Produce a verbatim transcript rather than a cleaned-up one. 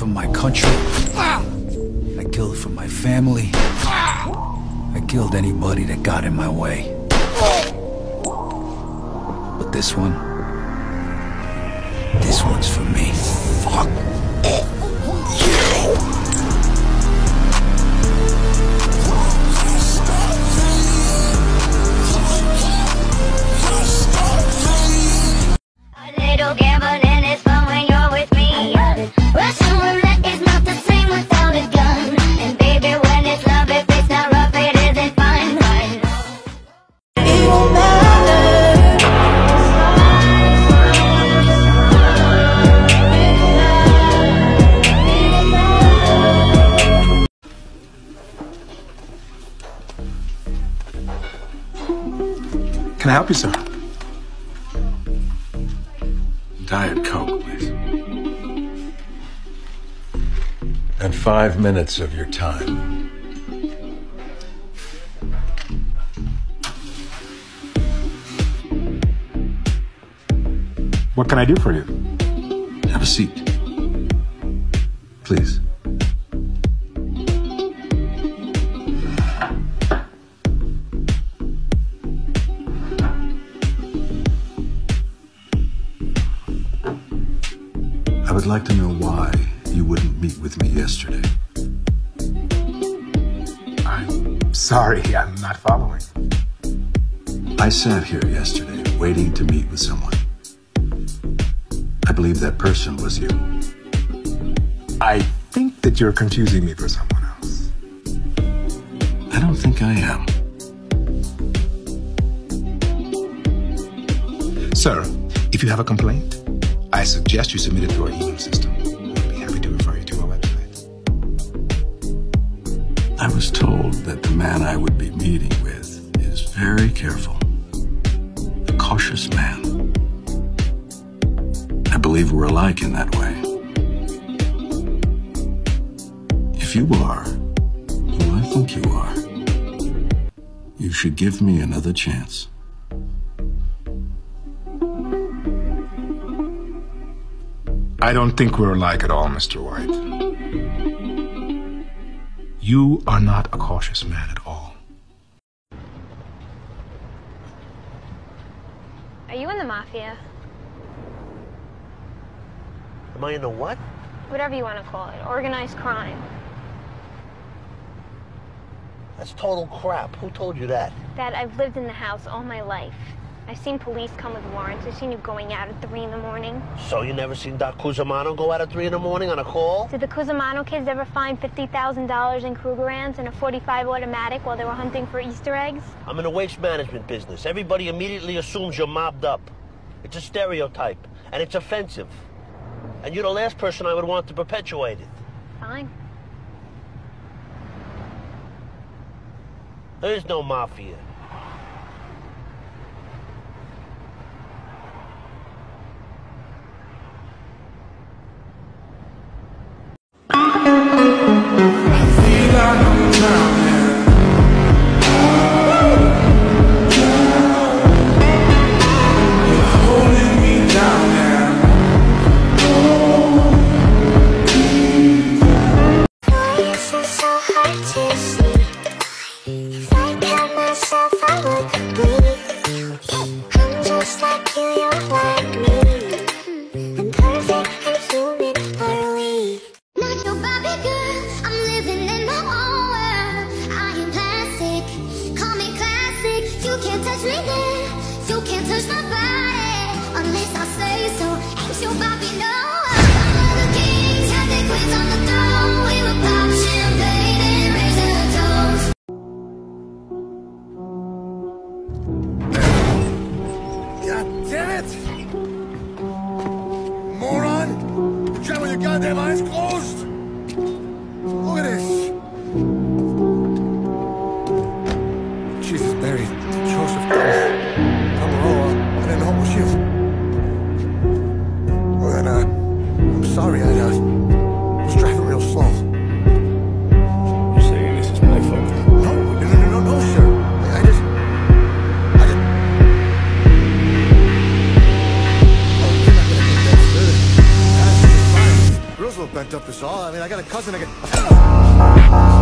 for my country. I killed for my family. I killed anybody that got in my way. But this one, this one's for me. Fuck you. Gambling is fun when you're with me. Russian roulette is not the same without a gun. And baby, when it's love, if it's not rough, it isn't fun. It won't matter. Can I help you, sir? Diet Coke, please. And five minutes of your time. What can I do for you? Have a seat. Please. I would like to know why you wouldn't meet with me yesterday. I'm sorry, I'm not following. I sat here yesterday waiting to meet with someone. I believe that person was you. I think that you're confusing me for someone else. I don't think I am. Sir, if you have a complaint, I suggest you submit it through our email system. We'll be happy to refer you to our website. I was told that the man I would be meeting with is very careful, a cautious man. I believe we're alike in that way. If you are who I think you are, you should give me another chance. I don't think we're alike at all, Mister White. You are not a cautious man at all. Are you in the mafia? Am I in the what? Whatever you want to call it. Organized crime. That's total crap. Who told you that? Dad, I've lived in the house all my life. I've seen police come with warrants. I've seen you going out at three in the morning. So you never seen Doc Cusimano go out at three in the morning on a call? Did the Cusimano kids ever find fifty thousand dollars in Krugerrands and a forty-five automatic while they were hunting for Easter eggs? I'm in the waste management business. Everybody immediately assumes you're mobbed up. It's a stereotype, and it's offensive. And you're the last person I would want to perpetuate it. Fine. There is no mafia. Goddamn eyes closed! Look at this! Jesus, Barry, Joseph, Amaroa, I didn't know it was you. Well, then, uh, I'm sorry, I, uh, was driving real slow. You're saying this is my fault? No, no, no, no, no, sir. I, I just... I just... Oh, you're not gonna get that, sir. Roosevelt bent up his is all. I mean, I got a cousin. I got.